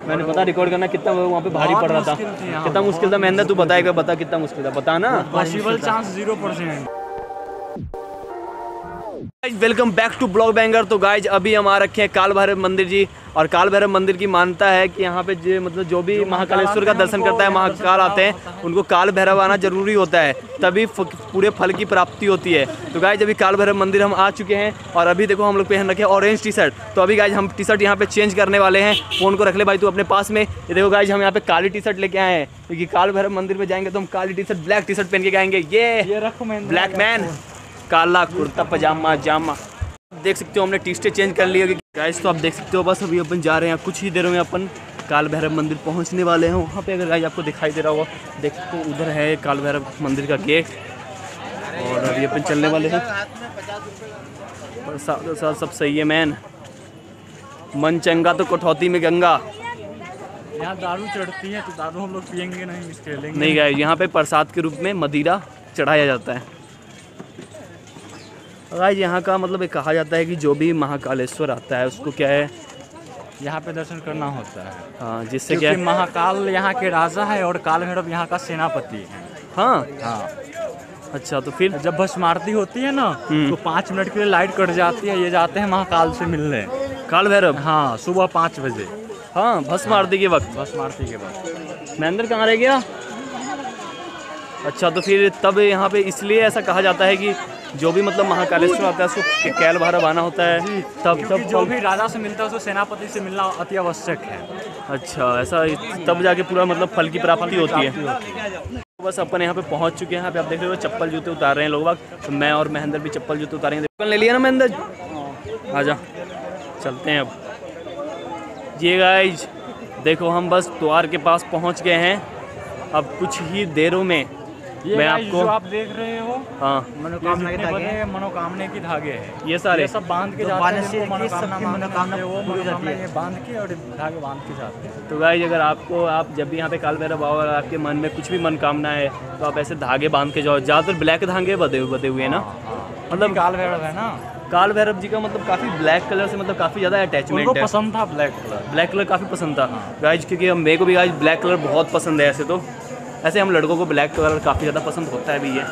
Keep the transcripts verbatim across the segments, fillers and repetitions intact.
मैंने पता रिकॉर्ड करना कितना वहाँ पे भारी पड़ रहा था, कितना मुश्किल था। महेंद्र तू बताएगा, बता कितना मुश्किल था, बता ना। Possible chance zero percent. Welcome back to blog banger. तो गाइज अभी हम आ रखे हैं काल भैरव मंदिर जी, और काल भैरव मंदिर की मान्यता है कि यहाँ पे जो मतलब जो भी महाकालेश्वर का दर्शन करता है, महाकाल आते हैं, उनको काल भैरव आना जरूरी होता है, तभी पूरे फल की प्राप्ति होती है। तो गाइज अभी काल भैरव मंदिर हम आ चुके हैं, और अभी देखो हम लोग पहन रखे हैं ऑरेंज टी शर्ट। तो अभी गाइज हम टी शर्ट यहाँ पे चेंज करने वाले हैं। फ़ोन को रख ले भाई तू अपने पास में। ये देखो गाइज हम यहाँ पे काली टी शर्ट लेके आए हैं, क्योंकि काल भैरव मंदिर में जाएंगे तो हम काली T shirt black T shirt पहन के आएंगे। ये ब्लैक मैन, काला कुर्ता पजामा जामा। देख सकते हो हमने टी शर्ट चेंज कर लिया गाइस। तो आप देख सकते हो बस अभी अपन जा रहे हैं, कुछ ही देरों में अपन काल भैरव मंदिर पहुंचने वाले हैं। वहाँ पे अगर गाइस आपको दिखाई दे रहा होगा, देख सकते हो उधर है काल भैरव मंदिर का गेट, और अभी अपन चलने वाले हैं। और साथ साथ सब सही है मैन, मन चंगा तो कठौती में गंगा। यहाँ दारू चढ़ती है तो दारू हम लोग पियेंगे नहीं, खेलेंगे नहीं गाइस, यहाँ पे प्रसाद के रूप में मदिरा चढ़ाया जाता है। गाइस यहाँ का मतलब ये कहा जाता है कि जो भी महाकालेश्वर आता है उसको क्या है, यहाँ पे दर्शन करना होता है। हाँ, जिससे क्या है, महाकाल यहाँ के राजा है और काल भैरव यहाँ का सेनापति है। हाँ हाँ। अच्छा, तो फिर जब भस्म आरती होती है ना, तो पाँच मिनट के लिए लाइट कट जाती है, ये जाते हैं महाकाल से मिलने, काल भैरव। हाँ, सुबह पाँच बजे। हाँ, भस्म आरती के वक्त। भस्म आरती के वक्त। महेंद्र कहाँ रह गया? अच्छा, तो फिर तब यहाँ पे इसलिए ऐसा कहा जाता है कि जो भी मतलब महाकालेश्वर आता है उसको काल भैरव आना होता है, तब तब जो भी राजा से मिलता है उसको सेनापति से मिलना अति आवश्यक है। अच्छा, ऐसा तब जाके पूरा मतलब फल की प्राप्ति होती है। बस अपन यहाँ पे पहुँच चुके हैं। यहाँ पे आप देख रहे हो चप्पल जूते उतार रहे हैं लोग, तो मैं और महेंद्र भी चप्पल जूते उतारेंगे। चप्पल ले लिया ना महेंद्र? आजा चलते हैं अब। ये गाइज देखो हम बस द्वार के पास पहुँच गए हैं। अब कुछ ही देरों में ये मैं आपको, जो आप देख रहे हो, हाँ, मनोकामना के धागे, मनोकामना के धागे हैं ये सारे, ये सब बांध के तो जाते हैं, से मनोकामना मनोकामना वो मनोकामना ये बांध के और धागे बांध के जाते हैं। तो गाइस अगर आपको, आप जब भी यहाँ पे काल भैरव आओ और आपके मन में कुछ भी मनोकामना है तो आप ऐसे धागे बांध के जाओ। ज़्यादातर ब्लैक धागे बधे बधे हुए हैं ना, मतलब काल भैरव है ना, काल भैरव जी का मतलब काफ़ी ब्लैक कलर से मतलब काफ़ी ज़्यादा अटैचमेंट है। पसंद था ब्लैक कलर, ब्लैक कलर काफ़ी पसंद था गाइज, क्योंकि मेरे को भी गाइज ब्लैक कलर बहुत पसंद है। ऐसे तो ऐसे हम लड़कों को ब्लैक कलर काफ़ी ज़्यादा पसंद होता है भी ये।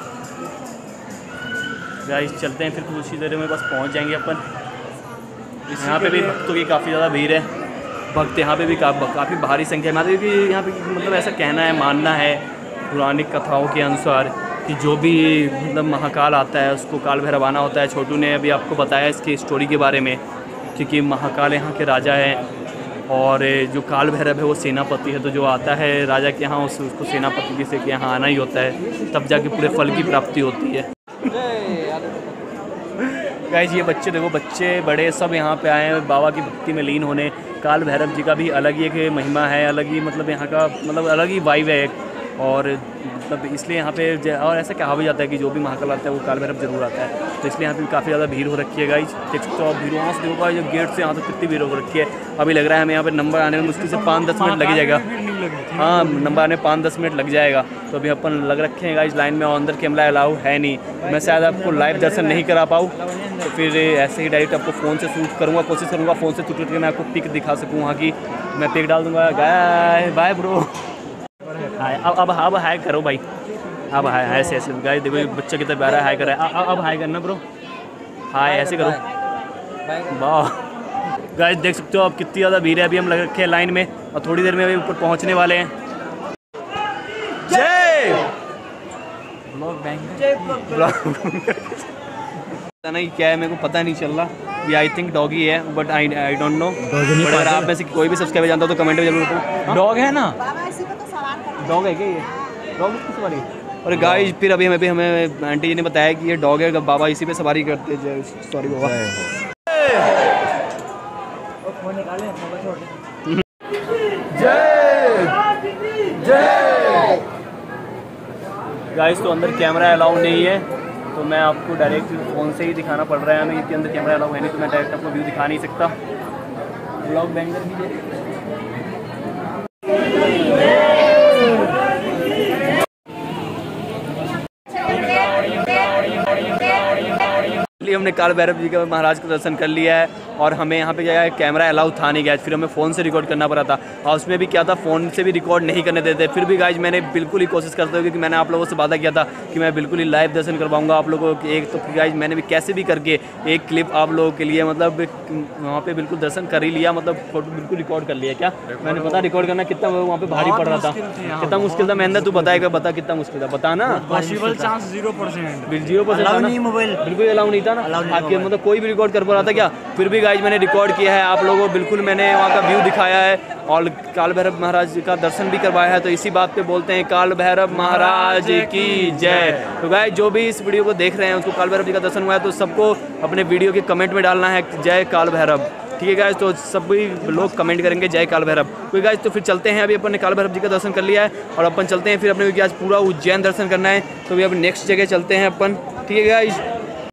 गाइस चलते हैं फिर कुछ ही देर में बस पहुंच जाएंगे अपन। यहाँ पे भी भक्तों की काफ़ी ज़्यादा भीड़ है, भक्त यहाँ पे भी का, काफ़ी भारी संख्या में आते, क्योंकि यहाँ पे मतलब ऐसा कहना है, मानना है पौराणिक कथाओं के अनुसार कि जो भी मतलब महाकाल आता है उसको काल भैरव आना होता है। छोटू ने अभी आपको बताया इसकी स्टोरी के बारे में, क्योंकि महाकाल यहाँ के राजा हैं और जो काल भैरव है वो सेनापति है। तो जो आता है राजा के यहाँ उस, उसको सेनापति से के यहाँ आना ही होता है, तब जाके पूरे फल की प्राप्ति होती है। गाइस ये बच्चे देखो, बच्चे बड़े सब यहाँ पे आए हैं बाबा की भक्ति में लीन होने। काल भैरव जी का भी अलग ही एक महिमा है, अलग ही मतलब यहाँ का मतलब अलग ही वाइब है एक, और मतलब इसलिए यहाँ पे, और ऐसा कहा भी जाता है कि जो भी महाकाल आता है वो काल भैरव जरूर आता है। तो इसलिए यहाँ पे काफ़ी ज़्यादा भीड़ हो रखी है गाइस। देख सकते हो आप भीड़, वहाँ से देखो जो गेट से यहाँ तक कितनी भीड़ हो रखी है। अभी लग रहा है हमें यहाँ पे नंबर आने में मुश्किल से पाँच दस मिनट लग जाएगा। हाँ, नंबर आने में पाँच दस मिनट लग जाएगा। तो अभी अपन लग रखे हैं गाइस लाइन में, और अंदर कैमरा अलाउ है नहीं, मैं शायद आपको लाइव दर्शन नहीं करा पाऊँ, तो फिर ऐसे ही डायरेक्ट आपको फ़ोन से शूट करूँगा, कोशिश करूँगा फ़ोन से शूट करके मैं आपको पिक दिखा सकूँ वहाँ की। मैं पिक डाल दूँगा। गाय बाय ब्रो, हाय अब अब अब हाय करो भाई, अब हाय हाय ऐसे ऐसे गाइस देखो ये बच्चा कितना प्यारा हाय कर रहा है। अब अब हाय करना ब्रो, हाय ऐसे करो। वाह गाइस देख सकते हो आप कितनी ज़्यादा भीड़ है। अभी हम लग रखे हैं लाइन में, और थोड़ी देर में अभी ऊपर पहुंचने वाले हैं। जय ब्लॉग बैंक पता नहीं क्या है, मेरे को पता नहीं चल रहा। ये आई थिंक डॉगी है, but I I don't know. But अगर आप में से कोई भी सब्सक्राइबर जानता हो तो कमेंट में जरूर बताओ। डॉग है ना, डॉग है क्या ये? डॉग किस सवारी? और गाइस फिर अभी हमें भी हमें आंटी जी ने बताया कि ये डॉग है, बाबा इसी पे सवारी करते हैं। सॉरी बाबा। जय जय। गाइस तो अंदर कैमरा अलाउ नहीं है, तो मैं आपको डायरेक्ट फ़ोन से ही दिखाना पड़ रहा है हमें, इसके अंदर कैमरा अलाउ है नहीं, तो मैं डायरेक्ट आपको व्यू दिखा नहीं सकता। ब्लॉग बैंगर भी हम हमने काल भैरव जी के महाराज का दर्शन कर लिया है और हमें यहाँ पे क्या है कैमरा अलाउ था नहीं गया, फिर हमें फ़ोन से रिकॉर्ड करना पड़ा था और उसमें भी क्या था फ़ोन से भी रिकॉर्ड नहीं करने देते। फिर भी गाइज मैंने बिल्कुल ही कोशिश करते हुए क्योंकि मैंने आप लोगों से वादा किया था कि मैं बिल्कुल ही लाइव दर्शन करवाऊंगा आप लोगों को। एक तो गाइज मैंने भी कैसे भी करके एक क्लिप आप लोगों के लिए मतलब वहाँ पे बिल्कुल दर्शन कर ही लिया, मतलब फोटो बिल्कुल रिकॉर्ड कर लिया। क्या मैंने पता रिकॉर्ड करना कितना वहाँ पे भारी पड़ रहा था, कितना मुश्किल था। महेंद्र तू बताएगा, बता कितना मुश्किल था, बता ना। Possible chance zero percent zero percent mobile बिल्कुल अलाउ नहीं था ना, आपके मतलब कोई भी रिकॉर्ड कर पा रहा था क्या। फिर भी गाइज मैंने रिकॉर्ड किया है आप लोगों को, बिल्कुल मैंने वहाँ का व्यू दिखाया है और काल भैरव महाराज जी का दर्शन भी करवाया है। तो इसी बात पे बोलते हैं काल भैरव महाराज की जय। तो गाइज जो भी इस वीडियो को देख रहे हैं उसको काल भैरव जी का दर्शन हुआ है तो सबको अपने वीडियो के कमेंट में डालना है जय काल भैरव, ठीक है गाइज। तो सभी लोग कमेंट करेंगे जय काल भैरव। तो गाइज तो फिर चलते हैं, अभी अपन ने काल भैरव जी का दर्शन कर लिया है और अपन चलते हैं फिर अपने आज पूरा उज्जैन दर्शन करना है, तो अभी अब नेक्स्ट जगह चलते हैं अपन, ठीक है गाइज।